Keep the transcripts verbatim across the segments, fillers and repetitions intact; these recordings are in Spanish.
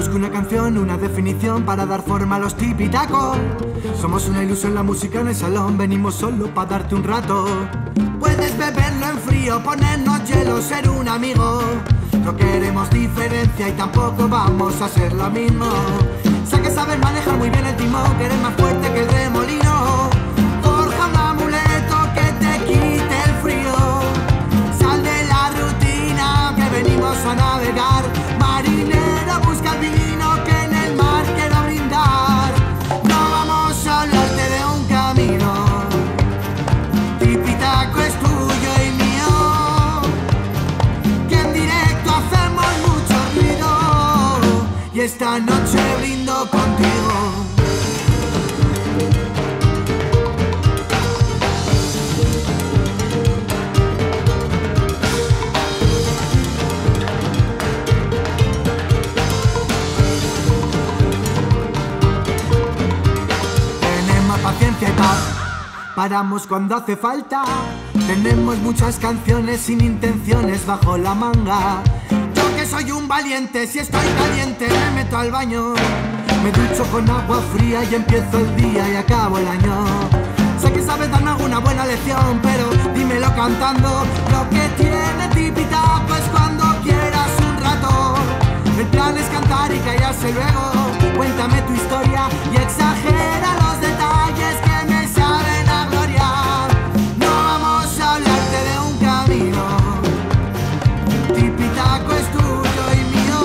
busco una canción, una definición para dar forma a los tipitacos. Somos una ilusión, la música en el salón, venimos solo para darte un rato. Puedes beberlo en frío, ponernos hielo, ser un amigo. No queremos diferencia y tampoco vamos a ser lo mismo. Sé que sabes manejar muy bien el timón, que eres más fuerte que el remolino. Forja un amuleto que te quite el frío. Sal de la rutina, que venimos a navegar. Marinero, busca el vino que en el mar quiero brindar. No vamos a hablarte de un camino. Tipitaco es tuyo y mío. Que en directo hacemos mucho ruido. Y esta noche brindo contigo. Paciencia y paz, paramos cuando hace falta. Tenemos muchas canciones sin intenciones bajo la manga. Yo que soy un valiente, si estoy caliente me meto al baño. Me ducho con agua fría y empiezo el día y acabo el año. Sé que sabes darme alguna buena lección, pero dímelo cantando. Lo que tiene Tipitaco es cuando quieras un rato. El plan es cantar y callarse luego. Cuéntame tu historia y exagera los detalles que me saben a gloria. No vamos a hablarte de un camino. Tipitaco es tuyo y mío.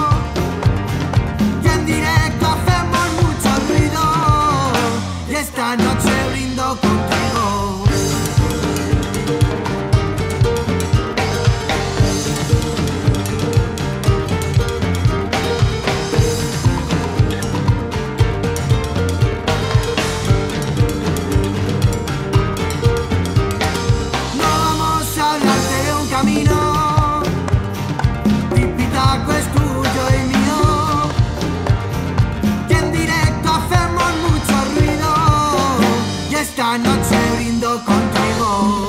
Y en directo hacemos mucho ruido. Y esta noche brindo contigo. Tipitaco es tuyo y mío. Que en directo hacemos mucho ruido. Y esta noche brindo contigo.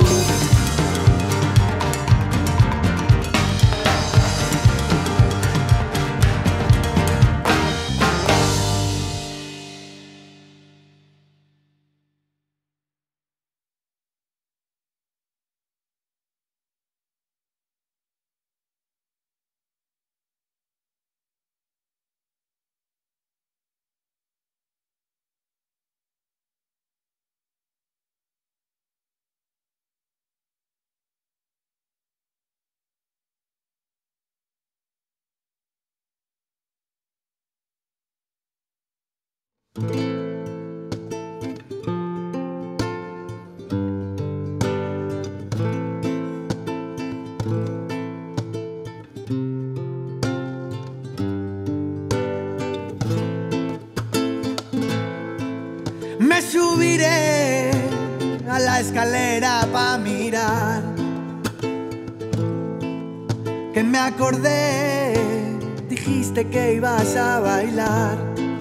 Me subiré a la escalera pa' mirar, que me acordé, dijiste que ibas a bailar.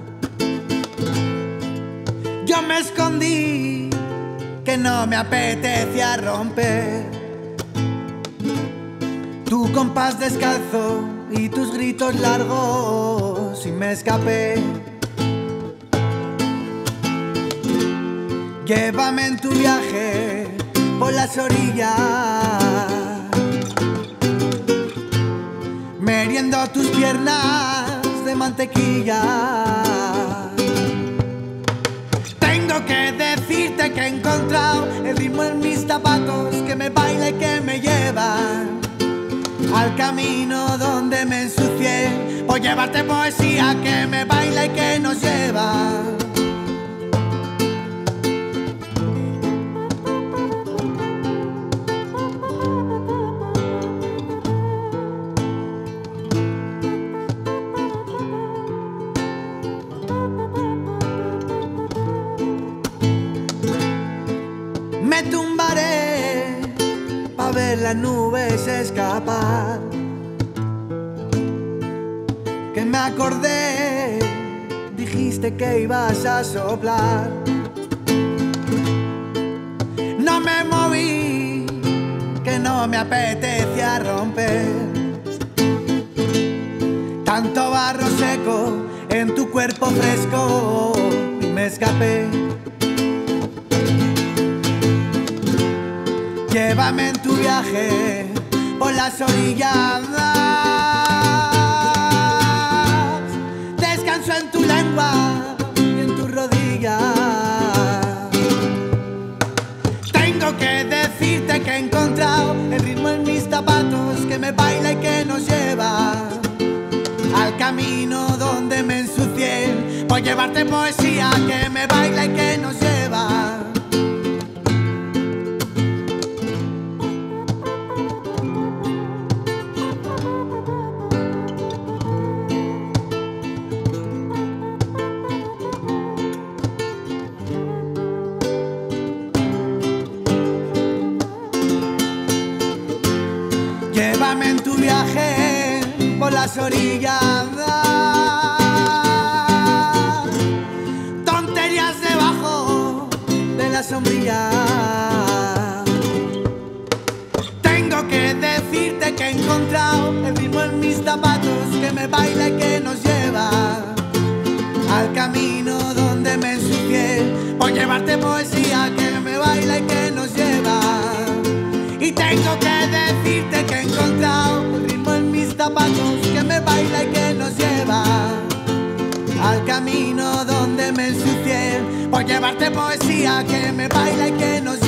Yo me escondí, que no me apetecía romper tu compás descalzo y tus gritos largos y me escapé. Llévame en tu viaje por las orillas, meriendo tus piernas de mantequilla. Tengo que decirte que he encontrado el ritmo en mis zapatos, que me baila y que me lleva al camino donde me ensucié. Por llevarte poesía que me baila y que nos lleva. Me tumbaré pa' ver las nubes escapar, que me acordé, dijiste que ibas a soplar. No me moví, que no me apetecía romper tanto barro seco en tu cuerpo fresco y me escapé. Llévame en tu viaje por las orillas, descanso en tu lengua y en tus rodillas. Tengo que decirte que he encontrado el ritmo en mis zapatos, que me baila y que nos lleva al camino donde me ensucié, por llevarte poesía que me baila y que nos lleva. Llévame en tu viaje por las orillas, tonterías debajo de la sombrilla. Tengo que decirte que he encontrado el ritmo en mis zapatos, que me baila y que nos lleva al camino donde me ensucié, por llevarte poesía que me baila y que nos lleva. Y tengo que decirte que he encontrado el ritmo en mis zapatos, que me baila y que nos lleva al camino donde me ensucié, por llevarte poesía que me baila y que nos lleva.